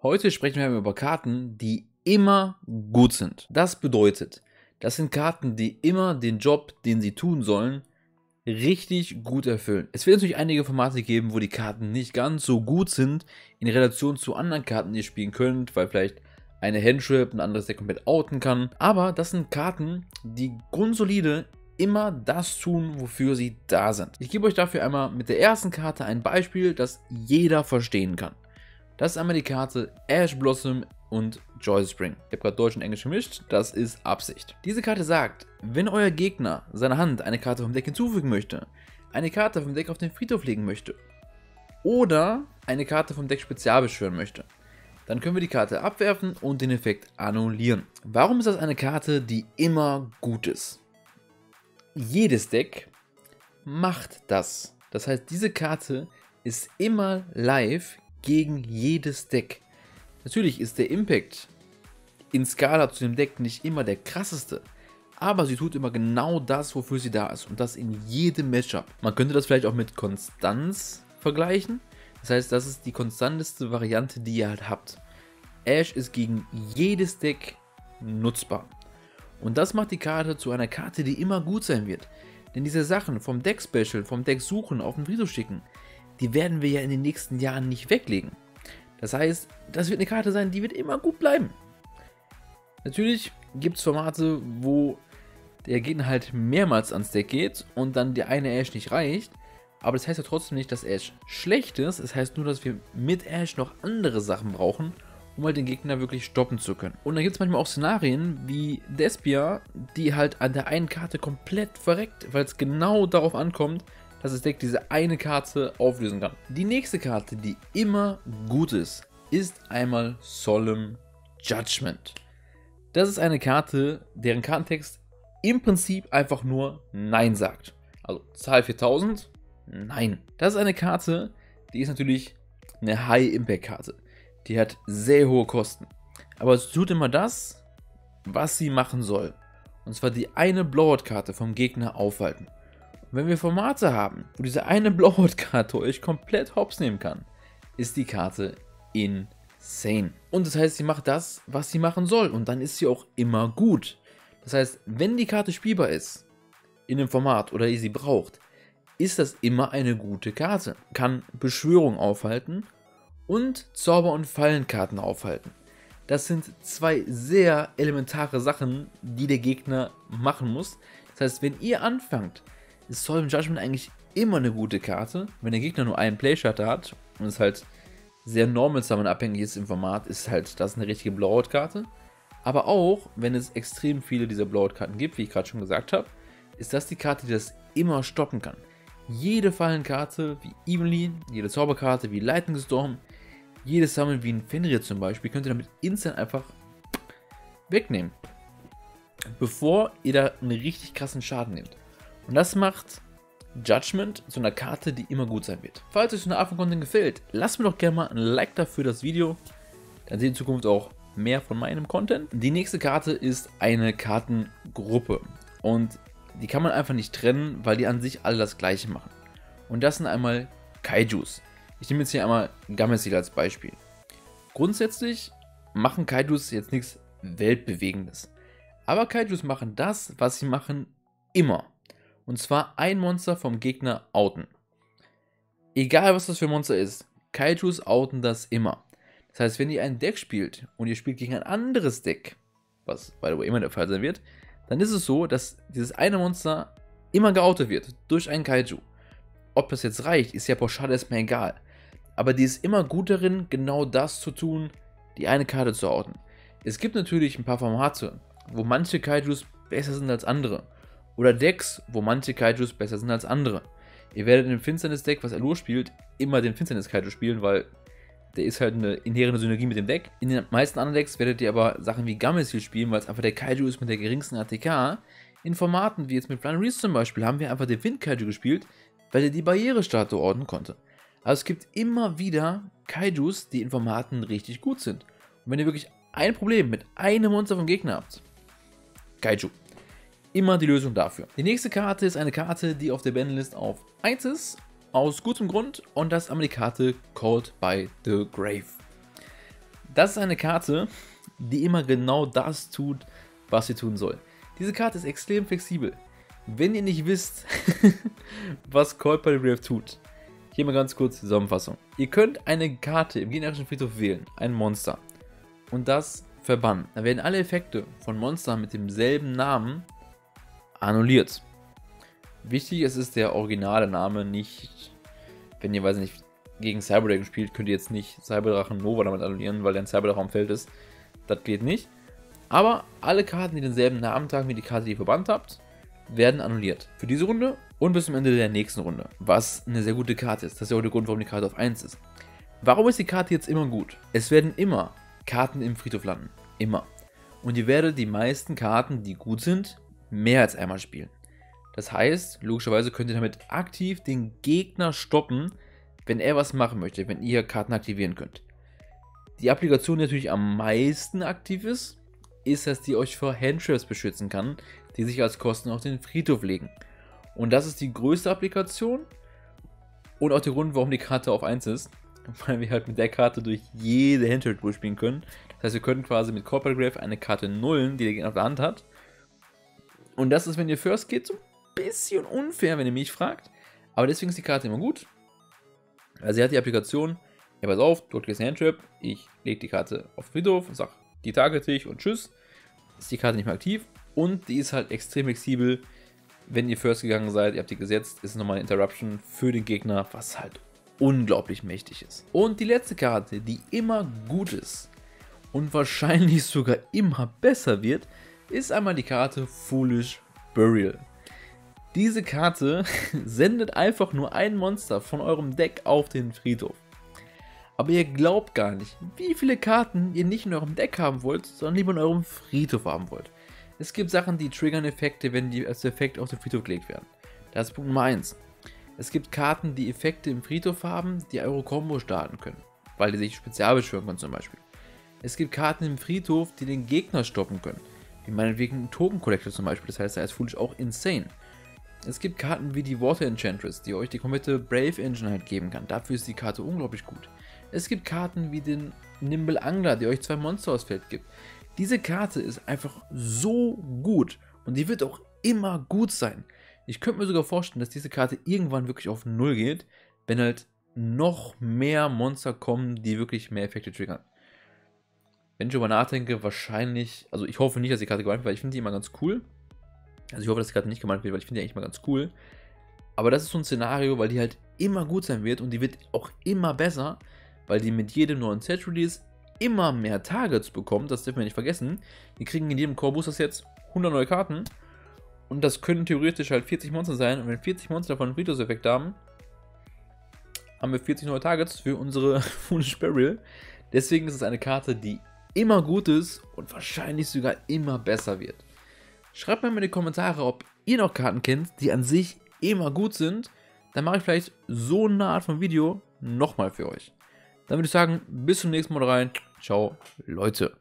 Heute sprechen wir über Karten, die immer gut sind. Das bedeutet, das sind Karten, die immer den Job, den sie tun sollen, richtig gut erfüllen. Es wird natürlich einige Formate geben, wo die Karten nicht ganz so gut sind in Relation zu anderen Karten, die ihr spielen könnt, weil vielleicht eine Handtrap ein anderes Deck komplett outen kann. Aber das sind Karten, die grundsolide immer das tun, wofür sie da sind. Ich gebe euch dafür einmal mit der ersten Karte ein Beispiel, das jeder verstehen kann. Das ist einmal die Karte Ash Blossom und Joy Spring. Ich habe gerade Deutsch und Englisch gemischt, das ist Absicht. Diese Karte sagt, wenn euer Gegner seiner Hand eine Karte vom Deck hinzufügen möchte, eine Karte vom Deck auf den Friedhof legen möchte oder eine Karte vom Deck spezial beschwören möchte, dann können wir die Karte abwerfen und den Effekt annullieren. Warum ist das eine Karte, die immer gut ist? Jedes Deck macht das. Das heißt, diese Karte ist immer live gegen jedes Deck. Natürlich ist der Impact in Skala zu dem Deck nicht immer der krasseste, aber sie tut immer genau das, wofür sie da ist, und das in jedem Matchup. Man könnte das vielleicht auch mit Konstanz vergleichen. Das heißt, das ist die konstanteste Variante, die ihr halt habt. Ash ist gegen jedes Deck nutzbar. Und das macht die Karte zu einer Karte, die immer gut sein wird. Denn diese Sachen vom Deck-Special, vom Deck suchen, auf den Friedhof schicken, die werden wir ja in den nächsten Jahren nicht weglegen. Das heißt, das wird eine Karte sein, die wird immer gut bleiben. Natürlich gibt es Formate, wo der Gegner halt mehrmals ans Deck geht und dann der eine Ash nicht reicht. Aber das heißt ja trotzdem nicht, dass Ash schlecht ist. Es heißt nur, dass wir mit Ash noch andere Sachen brauchen, um halt den Gegner wirklich stoppen zu können. Und dann gibt es manchmal auch Szenarien wie Despia, die halt an der einen Karte komplett verreckt, weil es genau darauf ankommt, dass das Deck diese eine Karte auflösen kann. Die nächste Karte, die immer gut ist einmal Solemn Judgment. Das ist eine Karte, deren Kartentext im Prinzip einfach nur Nein sagt. Also Zahl 4000, Nein. Das ist eine Karte, die ist natürlich eine High-Impact-Karte. Die hat sehr hohe Kosten. Aber es tut immer das, was sie machen soll. Und zwar die eine Blowout-Karte vom Gegner aufhalten. Und wenn wir Formate haben, wo diese eine Blowout-Karte euch komplett hops nehmen kann, ist die Karte insane. Und das heißt, sie macht das, was sie machen soll. Und dann ist sie auch immer gut. Das heißt, wenn die Karte spielbar ist, in dem Format oder ihr sie braucht, ist das immer eine gute Karte. Kann Beschwörung aufhalten und Zauber- und Fallenkarten aufhalten. Das sind zwei sehr elementare Sachen, die der Gegner machen muss. Das heißt, wenn ihr anfangt, ist Solemn Judgment eigentlich immer eine gute Karte. Wenn der Gegner nur einen Playshutter hat und es halt sehr normal Summon abhängig ist im Format, ist halt das eine richtige Blowout-Karte. Aber auch, wenn es extrem viele dieser Blowout-Karten gibt, wie ich gerade schon gesagt habe, ist das die Karte, die das immer stoppen kann. Jede Fallenkarte wie Evelyn, jede Zauberkarte wie Lightning Storm, jedes Summon wie ein Fenrir zum Beispiel, könnt ihr damit instant einfach wegnehmen. Bevor ihr da einen richtig krassen Schaden nehmt. Und das macht Judgment zu einer Karte, die immer gut sein wird. Falls euch so eine Art von Content gefällt, lasst mir doch gerne mal ein Like dafür das Video. Dann seht ihr in Zukunft auch mehr von meinem Content. Die nächste Karte ist eine Kartengruppe. Und die kann man einfach nicht trennen, weil die an sich alle das gleiche machen. Und das sind einmal Kaijus. Ich nehme jetzt hier einmal Gameciel als Beispiel. Grundsätzlich machen Kaijus jetzt nichts Weltbewegendes. Aber Kaijus machen das, was sie machen, immer. Und zwar ein Monster vom Gegner outen. Egal was das für ein Monster ist, Kaijus outen das immer. Das heißt, wenn ihr ein Deck spielt und ihr spielt gegen ein anderes Deck, was by the way immer der Fall sein wird, dann ist es so, dass dieses eine Monster immer geoutet wird durch einen Kaiju. Ob das jetzt reicht, ist ja pauschal erstmal egal. Aber die ist immer gut darin, genau das zu tun, die eine Karte zu outen. Es gibt natürlich ein paar Formate, wo manche Kaijus besser sind als andere. Oder Decks, wo manche Kaijus besser sind als andere. Ihr werdet in dem Finsternis-Deck, was Allure spielt, immer den Finsternis-Kaiju spielen, weil der ist halt eine inhärente Synergie mit dem Deck. In den meisten anderen Decks werdet ihr aber Sachen wie Gameciel spielen, weil es einfach der Kaiju ist mit der geringsten ATK. In Formaten wie jetzt mit Blind Reese zum Beispiel haben wir einfach den Wind-Kaiju gespielt, weil er die Barrierestatue ordnen konnte. Also es gibt immer wieder Kaijus, die in Formaten richtig gut sind. Und wenn ihr wirklich ein Problem mit einem Monster vom Gegner habt, Kaiju. Immer die Lösung dafür. Die nächste Karte ist eine Karte, die auf der Banlist auf 1 ist, aus gutem Grund, und das ist einmal die Karte Called by the Grave. Das ist eine Karte, die immer genau das tut, was sie tun soll. Diese Karte ist extrem flexibel. Wenn ihr nicht wisst, was Call by the Grave tut, hier mal ganz kurz die Zusammenfassung. Ihr könnt eine Karte im gegnerischen Friedhof wählen, ein Monster, und das verbannen. Dann werden alle Effekte von Monstern mit demselben Namen annulliert. Wichtig, es ist der originale Name, nicht, wenn ihr, weiß nicht, gegen Cyberdragon spielt, könnt ihr jetzt nicht Cyberdrachen Nova damit annullieren, weil der ein Cyberdrache am Feld ist. Das geht nicht. Aber alle Karten, die denselben Namen tragen wie die Karte, die ihr verbannt habt, werden annulliert. Für diese Runde und bis zum Ende der nächsten Runde. Was eine sehr gute Karte ist. Das ist ja auch der Grund, warum die Karte auf 1 ist. Warum ist die Karte jetzt immer gut? Es werden immer Karten im Friedhof landen. Immer. Und ihr werdet die meisten Karten, die gut sind, mehr als einmal spielen. Das heißt, logischerweise könnt ihr damit aktiv den Gegner stoppen, wenn er was machen möchte, wenn ihr Karten aktivieren könnt. Die Applikation, die natürlich am meisten aktiv ist, dass die euch vor Handtraps beschützen kann, die sich als Kosten auf den Friedhof legen. Und das ist die größte Applikation und auch der Grund, warum die Karte auf 1 ist, weil wir halt mit der Karte durch jede Handtrap durchspielen können. Das heißt, wir können quasi mit Call by the Grave eine Karte nullen, die der Gegner auf der Hand hat. Und das ist, wenn ihr First geht, so ein bisschen unfair, wenn ihr mich fragt. Aber deswegen ist die Karte immer gut. Also sie hat die Applikation, ja pass auf, dort ist ein Handtrap, ich lege die Karte auf den Friedhof und sage, die targete ich und tschüss. Ist die Karte nicht mehr aktiv und die ist halt extrem flexibel. Wenn ihr First gegangen seid, ihr habt die gesetzt, ist nochmal eine Interruption für den Gegner, was halt unglaublich mächtig ist. Und die letzte Karte, die immer gut ist und wahrscheinlich sogar immer besser wird, ist einmal die Karte Foolish Burial. Diese Karte sendet einfach nur ein Monster von eurem Deck auf den Friedhof. Aber ihr glaubt gar nicht, wie viele Karten ihr nicht in eurem Deck haben wollt, sondern lieber in eurem Friedhof haben wollt. Es gibt Sachen, die triggern Effekte, wenn die als Effekt auf den Friedhof gelegt werden. Das ist Punkt Nummer 1. Es gibt Karten, die Effekte im Friedhof haben, die eure Combo starten können, weil die sich spezial beschwören können zum Beispiel. Es gibt Karten im Friedhof, die den Gegner stoppen können, wie meinetwegen ein Token Collector zum Beispiel, das heißt, da ist Foolish auch insane. Es gibt Karten wie die Water Enchantress, die euch die komplette Brave Engine halt geben kann. Dafür ist die Karte unglaublich gut. Es gibt Karten wie den Nimble Angler, der euch 2 Monster aufs Feld gibt. Diese Karte ist einfach so gut und die wird auch immer gut sein. Ich könnte mir sogar vorstellen, dass diese Karte irgendwann wirklich auf 0 geht, wenn halt noch mehr Monster kommen, die wirklich mehr Effekte triggern. Wenn ich darüber nachdenke, wahrscheinlich, also ich hoffe nicht, dass die Karte gemeint wird, weil ich finde die immer ganz cool. Also ich hoffe, dass die Karte nicht gemeint wird, weil ich finde die eigentlich mal ganz cool. Aber das ist so ein Szenario, weil die halt immer gut sein wird und die wird auch immer besser, weil die mit jedem neuen Set-Release immer mehr Targets bekommt. Das dürfen wir nicht vergessen. Wir kriegen in jedem Core Boosters jetzt 100 neue Karten. Und das können theoretisch halt 40 Monster sein. Und wenn 40 Monster davon einen Friedhofseffekt haben, haben wir 40 neue Targets für unsere Foolish Burial. Deswegen ist es eine Karte, die immer gut ist und wahrscheinlich sogar immer besser wird. Schreibt mir mal in die Kommentare, ob ihr noch Karten kennt, die an sich immer gut sind. Dann mache ich vielleicht so eine Art von Video nochmal für euch. Dann würde ich sagen, bis zum nächsten Mal rein. Ciao, Leute.